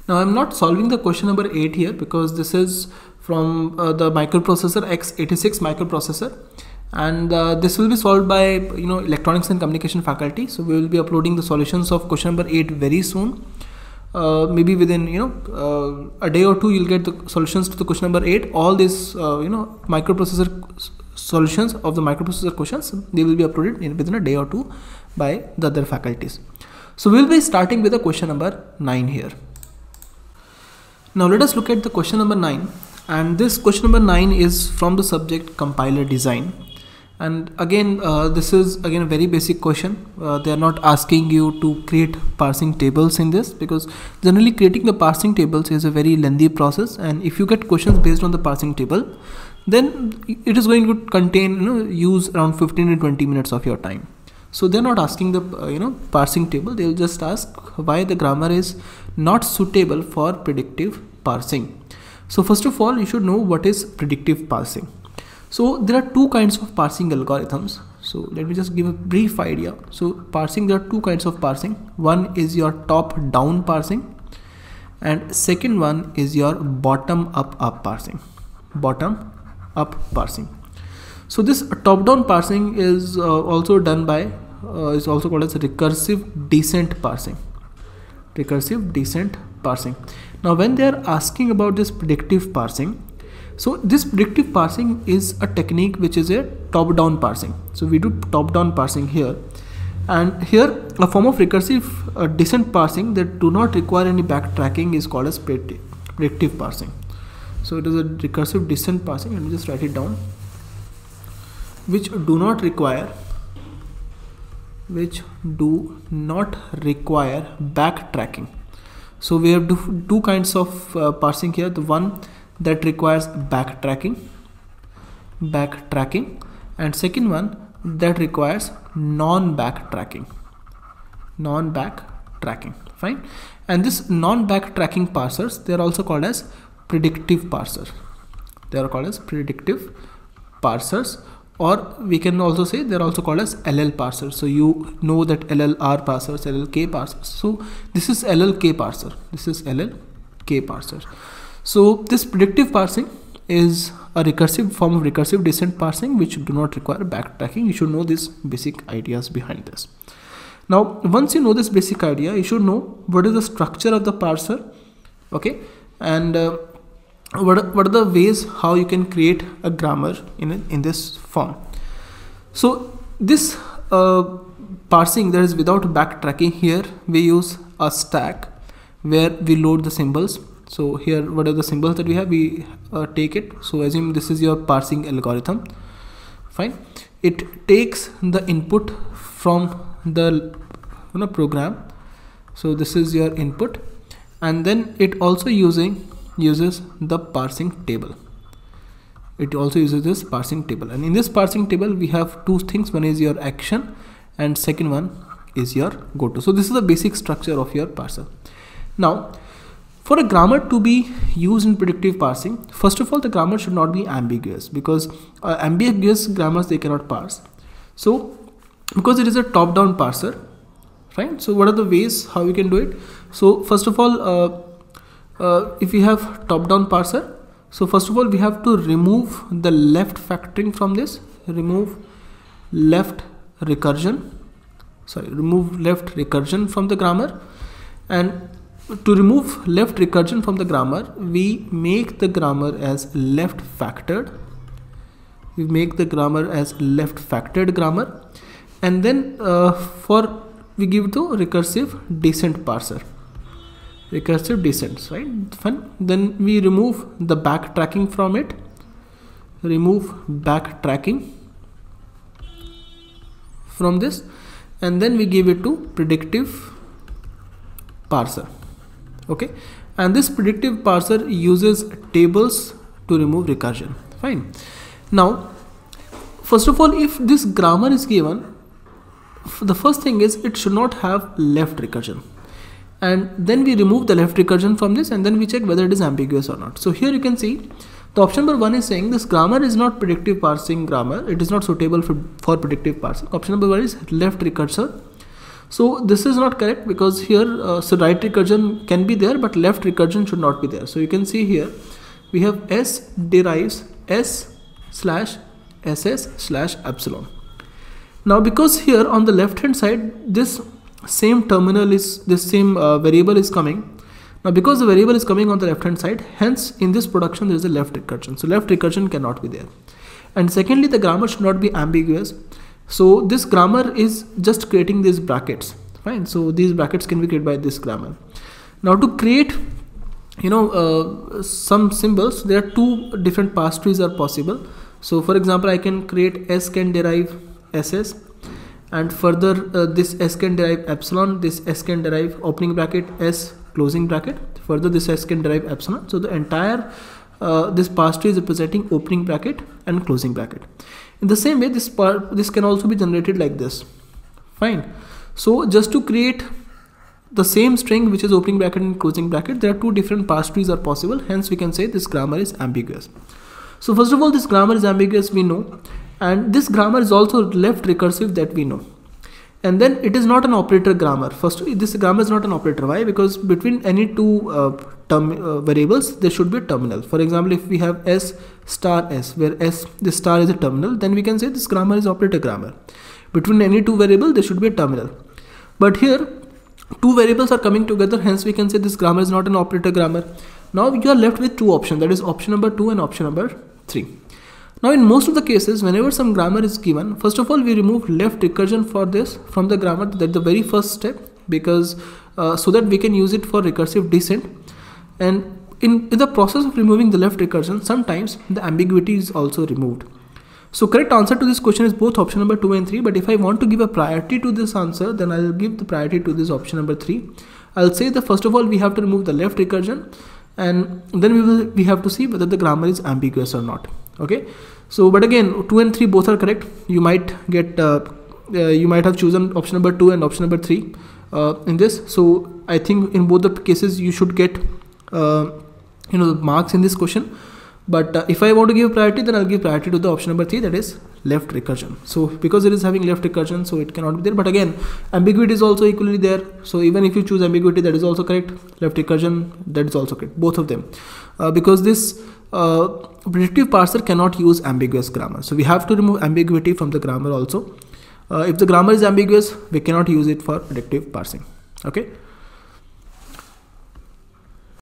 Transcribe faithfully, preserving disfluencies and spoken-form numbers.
Now I'm not solving the question number eight here because this is from uh, the microprocessor x eighty-six microprocessor, and uh, this will be solved by you know electronics and communication faculty. So we will be uploading the solutions of question number eight very soon. Uh, maybe within you know uh, a day or two you'll get the solutions to the question number eight. All these uh, you know microprocessor solutions of the microprocessor questions, they will be uploaded in within a day or two by the other faculties. So we'll be starting with the question number nine here. Now let us look at the question number nine, and this question number nine is from the subject compiler design. And again uh, this is again a very basic question. Uh, they are not asking you to create parsing tables in this, because generally creating the parsing tables is a very lengthy process, and if you get questions based on the parsing table, then it is going to contain you know use around fifteen to twenty minutes of your time. So they're not asking the uh, you know parsing table. They'll just ask why the grammar is not suitable for predictive parsing. So first of all, you should know what is predictive parsing. So there are two kinds of parsing algorithms. So let me just give a brief idea. So parsing, there are two kinds of parsing. One is your top down parsing, and second one is your bottom up up parsing. Bottom up parsing. So this top down parsing is uh, also done by uh, is also called as recursive descent parsing. Recursive descent parsing. Now when they are asking about this predictive parsing, so this predictive parsing is a technique which is a top down parsing. So we do top down parsing here, and here a form of recursive uh, descent parsing that do not require any backtracking is called as predictive parsing. So it is a recursive descent parsing, and we just write it down, which do not require which do not require backtracking. So we have two, two kinds of uh, parsing here. The one that requires backtracking backtracking and second one that requires non-backtracking non-backtracking fine. And this non-backtracking parsers, they are also called as predictive parser. They are called as predictive parsers, or we can also say they are also called as L L parsers. So you know that L L R parsers, L L K parsers. So this is L L K parser. This is L L K parser. So this predictive parsing is a recursive form of recursive descent parsing which do not require backtracking. You should know these basic ideas behind this. Now once you know this basic idea, you should know what is the structure of the parser, okay, and uh, what, what are the ways how you can create a grammar in, a, in this form. So this uh, parsing that is without backtracking, here we use a stack where we load the symbols. So here what are the symbols that we have, we uh, take it. So assume this is your parsing algorithm, fine. It takes the input from the you know program. So this is your input, and then it also using uses the parsing table. It also uses this parsing table, and in this parsing table we have two things. One is your action and second one is your goto. So this is the basic structure of your parser. Now for a grammar to be used in predictive parsing, first of all the grammar should not be ambiguous, because uh, ambiguous grammars they cannot parse. So because it is a top down parser, right? So what are the ways how we can do it? So first of all, uh, uh, if we have top down parser, so first of all we have to remove the left factoring from this, remove left recursion, sorry, remove left recursion from the grammar. And to remove left recursion from the grammar, we make the grammar as left factored. We make the grammar as left factored grammar, and then uh, for we give the recursive descent parser. Recursive descents, right? Fine. Then we remove the backtracking from it. Remove backtracking from this, and then we give it to predictive parser. Okay, and this predictive parser uses tables to remove recursion. Fine. Now first of all, if this grammar is given, the first thing is it should not have left recursion, and then we remove the left recursion from this, and then we check whether it is ambiguous or not. So here you can see the option number one is saying this grammar is not predictive parsing grammar, it is not suitable for, for predictive parsing. Option number one is left recursor. So this is not correct, because here uh, so right recursion can be there, but left recursion should not be there. So you can see here we have S derives S slash ss slash epsilon. Now because here on the left hand side this same terminal is this same uh, variable is coming. Now because the variable is coming on the left hand side, hence in this production there is a left recursion. So left recursion cannot be there. And secondly, the grammar should not be ambiguous. So this grammar is just creating these brackets. Fine. So these brackets can be created by this grammar. Now to create, you know, uh, some symbols, there are two different parse trees are possible. So for example, I can create S can derive S S, and further uh, this S can derive epsilon, this S can derive opening bracket S closing bracket, further this S can derive epsilon. So the entire uh, this parse tree is representing opening bracket and closing bracket. In the same way, this part this can also be generated like this. Fine. So just to create the same string which is opening bracket and closing bracket, there are two different parse trees are possible. Hence we can say this grammar is ambiguous. So first of all, this grammar is ambiguous, we know, and this grammar is also left recursive, that we know. And then it is not an operator grammar. First, this grammar is not an operator. Why? Because between any two uh, term uh, variables there should be a terminal. For example, if we have S star S, where S this star is a terminal, then we can say this grammar is operator grammar. Between any two variables there should be a terminal. But here two variables are coming together, hence we can say this grammar is not an operator grammar. Now you are left with two options, that is option number two and option number three. Now in most of the cases, whenever some grammar is given, first of all we remove left recursion for this from the grammar, that the very first step, because uh, so that we can use it for recursive descent. And in, in the process of removing the left recursion, sometimes the ambiguity is also removed. So correct answer to this question is both option number two and three, but if I want to give a priority to this answer, then I'll give the priority to this option number three. I'll say that first of all we have to remove the left recursion, and then we will we have to see whether the grammar is ambiguous or not. Okay, so but again two and three both are correct. You might get uh, uh, you might have chosen option number two and option number three uh, in this. So I think in both the cases you should get uh, you know marks in this question. But uh, if I want to give priority, then I'll give priority to the option number three, that is left recursion. So because it is having left recursion, so it cannot be there. But again, ambiguity is also equally there. So even if you choose ambiguity, that is also correct. Left recursion, that is also correct. Both of them, uh, because this uh, predictive parser cannot use ambiguous grammar. So we have to remove ambiguity from the grammar also. Uh, if the grammar is ambiguous, we cannot use it for predictive parsing. Okay.